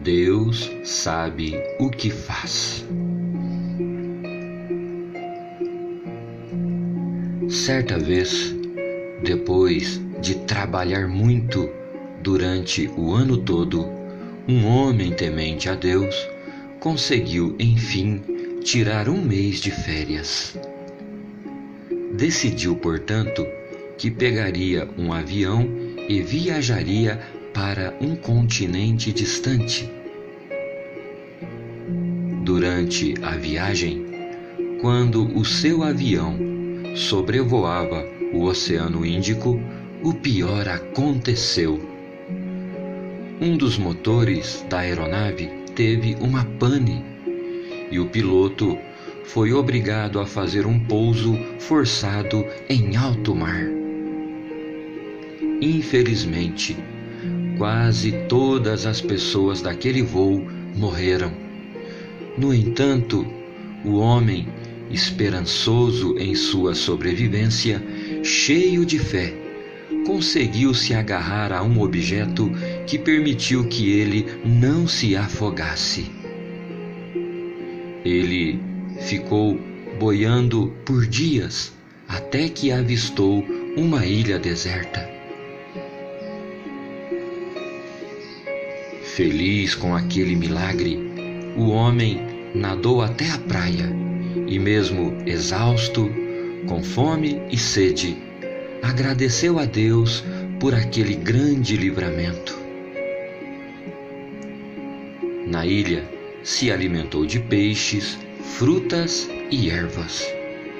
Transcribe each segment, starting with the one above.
Deus sabe o que faz. Certa vez, depois de trabalhar muito durante o ano todo, um homem temente a Deus conseguiu, enfim, tirar um mês de férias. Decidiu, portanto, que pegaria um avião e viajaria para um continente distante. Durante a viagem, quando o seu avião sobrevoava o Oceano Índico, o pior aconteceu. Um dos motores da aeronave teve uma pane e o piloto foi obrigado a fazer um pouso forçado em alto mar. Infelizmente, quase todas as pessoas daquele voo morreram. No entanto, o homem, esperançoso em sua sobrevivência, cheio de fé, conseguiu se agarrar a um objeto que permitiu que ele não se afogasse. Ele ficou boiando por dias até que avistou uma ilha deserta. Feliz com aquele milagre, o homem nadou até a praia e, mesmo exausto, com fome e sede, agradeceu a Deus por aquele grande livramento. Na ilha, se alimentou de peixes, frutas e ervas.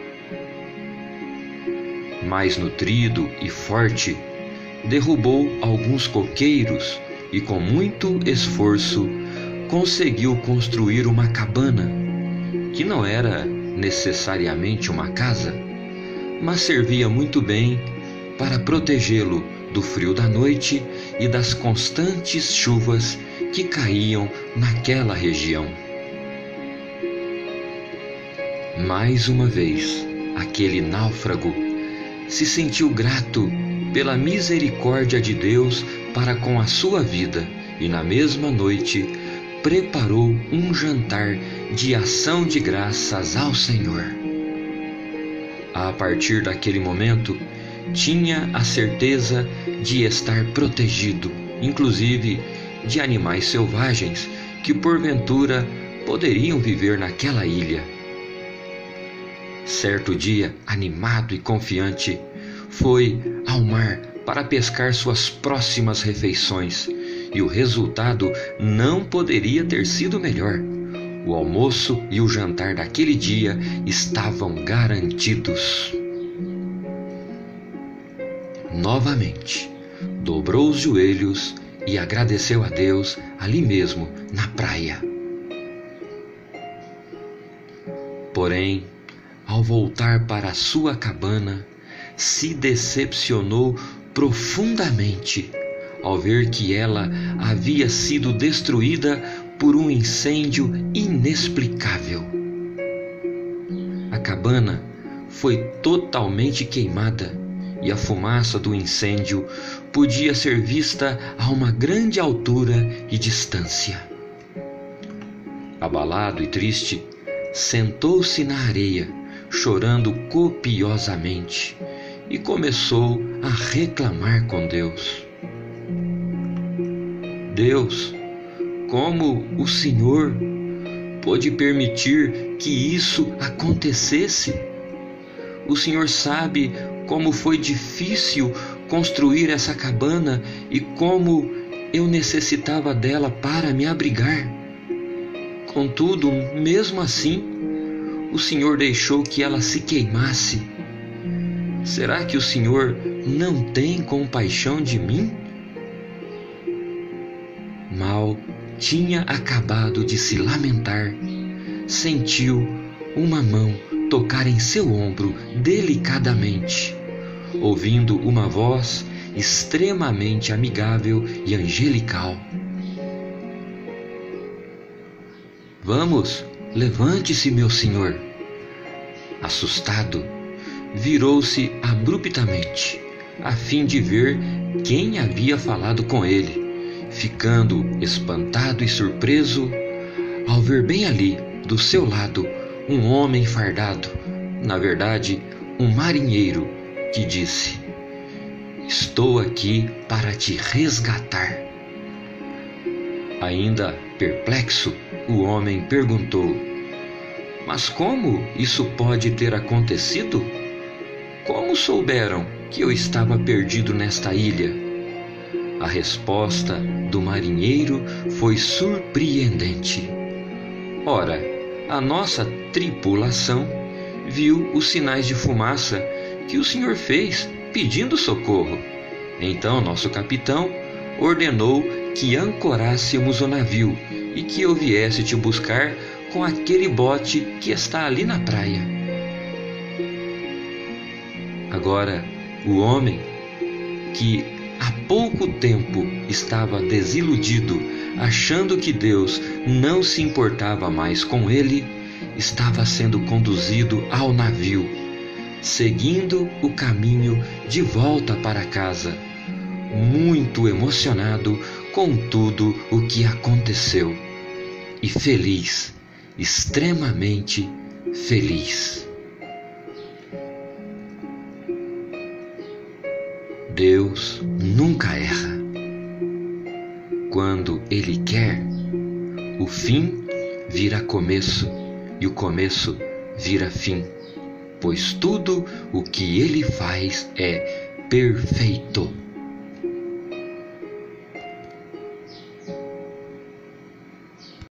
Mais nutrido e forte, derrubou alguns coqueiros e, com muito esforço, conseguiu construir uma cabana, que não era necessariamente uma casa, mas servia muito bem para protegê-lo do frio da noite e das constantes chuvas que caíam naquela região. Mais uma vez, aquele náufrago se sentiu grato pela misericórdia de Deus para com a sua vida e, na mesma noite, preparou um jantar de ação de graças ao Senhor. A partir daquele momento, tinha a certeza de estar protegido, inclusive de animais selvagens que porventura poderiam viver naquela ilha. Certo dia, animado e confiante, foi ao mar para pescar suas próximas refeições, e o resultado não poderia ter sido melhor. O almoço e o jantar daquele dia estavam garantidos. Novamente, dobrou os joelhos e agradeceu a Deus ali mesmo, na praia. Porém, ao voltar para a sua cabana, se decepcionou profundamente ao ver que ela havia sido destruída por um incêndio inexplicável. A cabana foi totalmente queimada e a fumaça do incêndio podia ser vista a uma grande altura e distância. Abalado e triste, sentou-se na areia, chorando copiosamente, e começou a reclamar com Deus. Deus, como o Senhor pôde permitir que isso acontecesse? O Senhor sabe como foi difícil construir essa cabana e como eu necessitava dela para me abrigar. Contudo, mesmo assim, o Senhor deixou que ela se queimasse. Será que o Senhor não tem compaixão de mim? Mal tinha acabado de se lamentar, sentiu uma mão tocar em seu ombro delicadamente, ouvindo uma voz extremamente amigável e angelical. Vamos, levante-se, meu senhor. Assustado, virou-se abruptamente, a fim de ver quem havia falado com ele. ficando espantado e surpreso ao ver bem ali, do seu lado, um homem fardado, na verdade, um marinheiro, que disse: "Estou aqui para te resgatar." Ainda perplexo, o homem perguntou: "Mas como isso pode ter acontecido? Como souberam que eu estava perdido nesta ilha?" A resposta do marinheiro foi surpreendente. Ora, a nossa tripulação viu os sinais de fumaça que o senhor fez pedindo socorro. Então nosso capitão ordenou que ancorássemos o navio e que eu viesse te buscar com aquele bote que está ali na praia. Agora, o homem que há pouco tempo estava desiludido, achando que Deus não se importava mais com ele, estava sendo conduzido ao navio, seguindo o caminho de volta para casa, muito emocionado com tudo o que aconteceu e feliz, extremamente feliz. Deus nunca erra. Quando Ele quer, o fim vira começo e o começo vira fim, pois tudo o que Ele faz é perfeito.